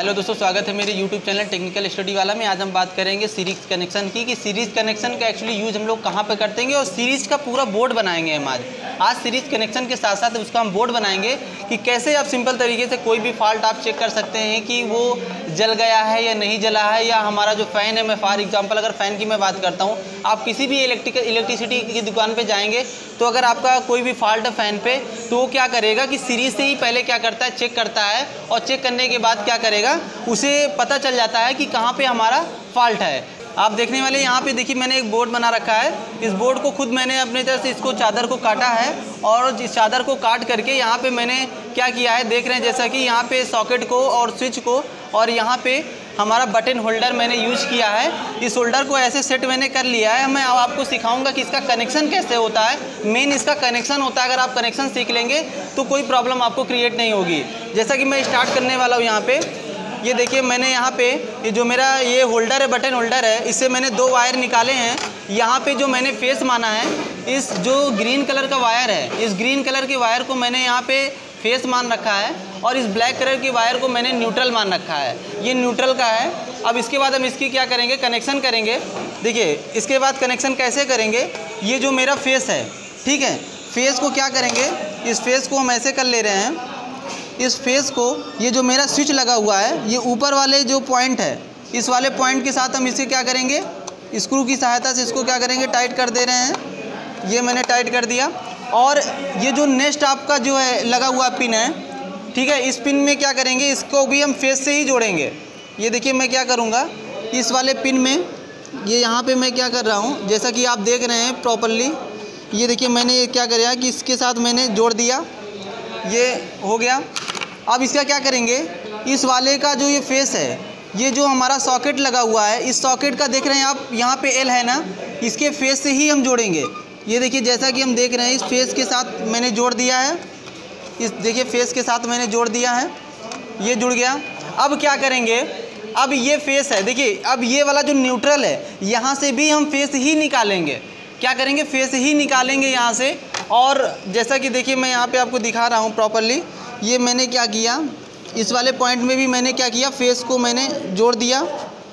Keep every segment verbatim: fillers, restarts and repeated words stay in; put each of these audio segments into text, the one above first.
Hello दोस्तों, स्वागत है मेरे यूट्यूब चैनल टेक्निकल स्टडी वाला में। आज हम बात करेंगे सीरीज कनेक्शन की कि सीरीज कनेक्शन का एक्चुअली यूज़ हम लोग कहाँ पे करते हैं और सीरीज का पूरा बोर्ड बनाएंगे हम आज आज सीरीज कनेक्शन के साथ साथ उसका हम बोर्ड बनाएंगे कि कैसे आप सिंपल तरीके से कोई भी फॉल्ट आप चेक कर सकते हैं कि वो जल गया है या नहीं जला है, या हमारा जो फ़ैन है, मैं फॉर एग्जांपल अगर फ़ैन की मैं बात करता हूँ, आप किसी भी इलेक्ट्रिक इलेक्ट्रिसिटी की दुकान पे जाएंगे तो अगर आपका कोई भी फॉल्ट है फ़ैन पे तो वो क्या करेगा कि सीरीज से ही पहले क्या करता है, चेक करता है, और चेक करने के बाद क्या करेगा, उसे पता चल जाता है कि कहाँ पे हमारा फॉल्ट है। आप देखने वाले यहाँ पे देखिए मैंने एक बोर्ड बना रखा है। इस बोर्ड को खुद मैंने अपने तरफ से इसको चादर को काटा है और इस चादर को काट करके यहाँ पे मैंने क्या किया है, देख रहे हैं जैसा कि यहाँ पे सॉकेट को और स्विच को और यहाँ पे हमारा बटन होल्डर मैंने यूज किया है। इस होल्डर को ऐसे सेट मैंने कर लिया है। मैं अब आपको सिखाऊंगा कि इसका कनेक्शन कैसे होता है। मेन इसका कनेक्शन होता है, अगर आप कनेक्शन सीख लेंगे तो कोई प्रॉब्लम आपको क्रिएट नहीं होगी। जैसा कि मैं स्टार्ट करने वाला हूँ, यहाँ पे ये देखिए मैंने यहाँ पे ये जो मेरा ये होल्डर है, बटन होल्डर है, इससे मैंने दो वायर निकाले हैं। यहाँ पे जो मैंने फेस माना है, इस जो ग्रीन कलर का वायर है, इस ग्रीन कलर के वायर को मैंने यहाँ पे फेस मान रखा है और इस ब्लैक कलर के वायर को मैंने न्यूट्रल मान रखा है। ये न्यूट्रल का है। अब इसके बाद हम इसकी क्या करेंगे, कनेक्शन करेंगे। देखिए इसके बाद कनेक्शन कैसे करेंगे, ये जो मेरा फेस है, ठीक है, फेस को क्या करेंगे, इस फेस को हम ऐसे कर ले रहे हैं। इस फेस को, ये जो मेरा स्विच लगा हुआ है, ये ऊपर वाले जो पॉइंट है, इस वाले पॉइंट के साथ हम इसे क्या करेंगे, स्क्रू की सहायता से इसको क्या करेंगे, टाइट कर दे रहे हैं। ये मैंने टाइट कर दिया। और ये जो नेक्स्ट आपका जो है लगा हुआ पिन है, ठीक है, इस पिन में क्या करेंगे, इसको भी हम फेस से ही जोड़ेंगे। ये देखिए मैं क्या करूँगा, इस वाले पिन में ये यहाँ पे मैं क्या कर रहा हूँ, जैसा कि आप देख रहे हैं प्रॉपरली, ये देखिए मैंने क्या किया कि इसके साथ मैंने जोड़ दिया, ये हो गया। अब इसका क्या करेंगे, इस वाले का जो ये फेस है, ये जो हमारा सॉकेट लगा हुआ है, इस सॉकेट का देख रहे हैं आप, यहाँ पे एल है ना, इसके फेस से ही हम जोड़ेंगे। ये देखिए जैसा कि हम देख रहे हैं, इस फेस के साथ मैंने जोड़ दिया है। इस देखिए फेस के साथ मैंने जोड़ दिया है, ये जुड़ गया। अब क्या करेंगे, अब ये फेस है, देखिए अब ये वाला जो न्यूट्रल है, यहाँ से भी हम फेस ही निकालेंगे। क्या करेंगे, फेस ही निकालेंगे यहाँ से। और जैसा कि देखिए मैं यहाँ पे आपको दिखा रहा हूँ प्रॉपरली, ये मैंने क्या किया, इस वाले पॉइंट में भी मैंने क्या किया, फेस को मैंने जोड़ दिया,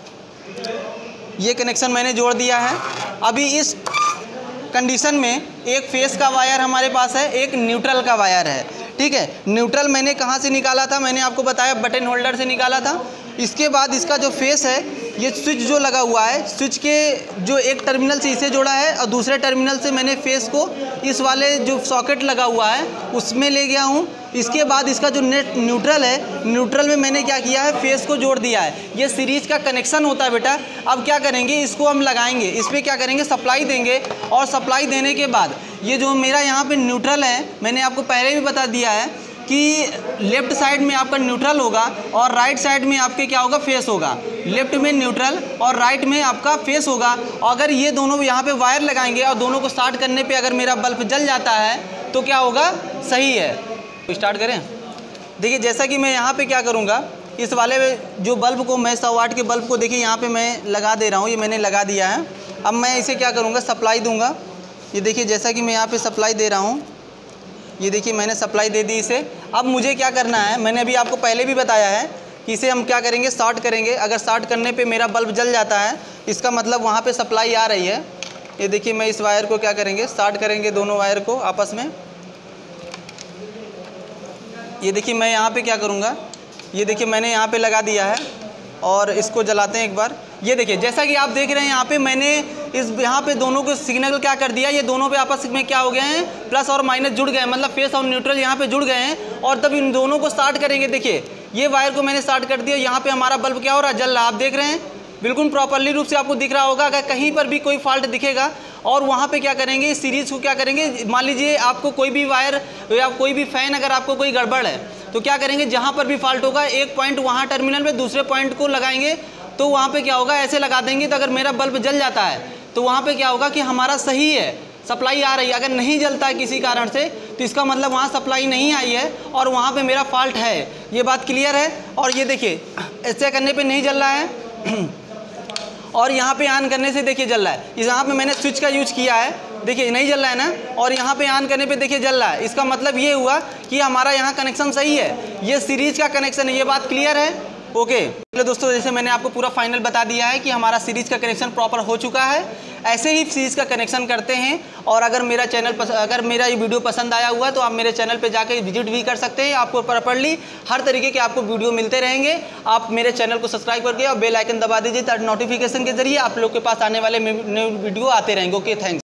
ये कनेक्शन मैंने जोड़ दिया है। अभी इस कंडीशन में एक फेस का वायर हमारे पास है, एक न्यूट्रल का वायर है, ठीक है। न्यूट्रल मैंने कहाँ से निकाला था, मैंने आपको बताया बटन होल्डर से निकाला था। इसके बाद इसका जो फेस है, ये स्विच जो लगा हुआ है, स्विच के जो एक टर्मिनल से इसे जोड़ा है और दूसरे टर्मिनल से मैंने फेस को इस वाले जो सॉकेट लगा हुआ है उसमें ले गया हूँ। इसके बाद इसका जो नेट न्यूट्रल है, न्यूट्रल में मैंने क्या किया है, फेस को जोड़ दिया है। ये सीरीज का कनेक्शन होता है बेटा। अब क्या करेंगे, इसको हम लगाएंगे, इस पर क्या करेंगे, सप्लाई देंगे। और सप्लाई देने के बाद ये जो मेरा यहाँ पे न्यूट्रल है, मैंने आपको पहले भी बता दिया है कि लेफ्ट साइड में आपका न्यूट्रल होगा और राइट साइड में आपके क्या होगा, फेस होगा। लेफ्ट में न्यूट्रल और राइट में आपका फेस होगा। अगर ये दोनों यहाँ पे वायर लगाएंगे और दोनों को स्टार्ट करने पे अगर मेरा बल्ब जल जाता है तो क्या होगा, सही है। तो स्टार्ट करें। देखिए जैसा कि मैं यहाँ पे क्या करूँगा, इस वाले जो बल्ब को, मैं सौ वाट के बल्ब को देखिए यहाँ पे मैं लगा दे रहा हूँ, ये मैंने लगा दिया है। अब मैं इसे क्या करूँगा, सप्लाई दूँगा। ये देखिए जैसा कि मैं यहाँ पे सप्लाई दे रहा हूँ, ये देखिए मैंने सप्लाई दे दी इसे। अब मुझे क्या करना है, मैंने अभी आपको पहले भी बताया है कि इसे हम क्या करेंगे, शॉर्ट करेंगे। अगर शॉर्ट करने पे मेरा बल्ब जल जाता है, इसका मतलब वहाँ पे सप्लाई आ रही है। ये देखिए मैं इस वायर को क्या करेंगे, शॉर्ट करेंगे दोनों वायर को आपस में। ये देखिए मैं यहाँ पे क्या करूँगा, ये देखिए मैंने यहाँ पे लगा दिया है और इसको जलाते हैं एक बार। ये देखिए जैसा कि आप देख रहे हैं, यहाँ पे मैंने इस यहाँ पे दोनों को सिग्नल क्या कर दिया, ये दोनों पे आपस में क्या हो गए हैं, प्लस और माइनस जुड़ गए हैं, मतलब फेस और न्यूट्रल यहाँ पे जुड़ गए हैं। और तब इन दोनों को स्टार्ट करेंगे। देखिए ये वायर को मैंने स्टार्ट कर दिया, यहाँ पे हमारा बल्ब क्या हो रहा है, जल रहा है। आप देख रहे हैं बिल्कुल प्रॉपरली रूप से आपको दिख रहा होगा। अगर कहीं पर भी कोई फॉल्ट दिखेगा और वहाँ पे क्या करेंगे, इस सीरीज़ को क्या करेंगे, मान लीजिए आपको कोई भी वायर या कोई भी फ़ैन अगर आपको कोई गड़बड़ है तो क्या करेंगे, जहाँ पर भी फॉल्ट होगा एक पॉइंट वहाँ टर्मिनल में दूसरे पॉइंट को लगाएंगे तो वहाँ पे क्या होगा, ऐसे लगा देंगे तो अगर मेरा बल्ब जल जाता है तो वहाँ पे क्या होगा कि हमारा सही है, सप्लाई आ रही है। अगर नहीं जलता है किसी कारण से तो इसका मतलब वहाँ सप्लाई नहीं आई है और वहाँ पे मेरा फॉल्ट है। ये बात क्लियर है। और ये देखिए ऐसे करने पे नहीं जल रहा है और यहाँ पे ऑन करने से देखिए जल रहा है। इस यहाँ पे मैंने स्विच का यूज किया है, देखिए नहीं जल रहा है ना, और यहाँ पे ऑन करने पे देखिए जल रहा है। इसका मतलब ये हुआ कि हमारा यहाँ कनेक्शन सही है, ये सीरीज का कनेक्शन है। ये बात क्लियर है। ओके चलो दोस्तों, जैसे मैंने आपको पूरा फाइनल बता दिया है कि हमारा सीरीज़ का कनेक्शन प्रॉपर हो चुका है। ऐसे ही सीरीज़ का कनेक्शन करते हैं। और अगर मेरा चैनल पस, अगर मेरा ये वीडियो पसंद आया हुआ है तो आप मेरे चैनल पे जाके विजिट भी कर सकते हैं। आपको प्रॉपर्ली हर तरीके के आपको वीडियो मिलते रहेंगे। आप मेरे चैनल को सब्सक्राइब करके और बेल आइकन दबा दीजिए ताकि नोटिफिकेशन के जरिए आप लोग के पास आने वाले वीडियो आते रहेंगे। Okay, thanks.